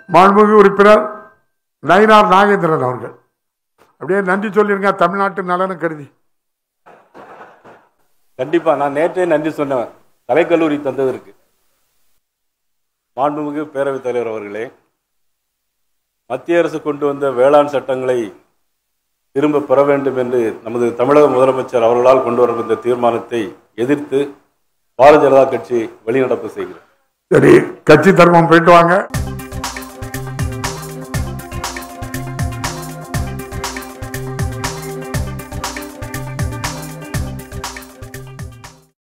மாண்புமிகு உறுப்பினர் நயினார் நாகேந்திரன் அவர்கள் அப்படியே நன்றி சொல்லிருங்க தமிழ்நாட்டு நலனை கருதி. கண்டிப்பா நான் நேற்றே நன்றி சொன்னேன் கலைக்கல்லூரி தந்ததற்கு. மாண்புமிகு பேரவைத் தலைவர் அவர்களே, மத்திய அரசு கொண்டு வந்த வேளாண் சட்டங்களை திரும்ப பெற வேண்டும் என்று நமது தமிழக முதலமைச்சர் அவர்களால் கொண்டு வரப்பட்ட தீர்மானத்தை எதிர்த்து பாரதிய ஜனதா கட்சி வெளிநடப்பு செய்கிறது. சரி, கட்சி தர்மம் போயிட்டு வாங்க.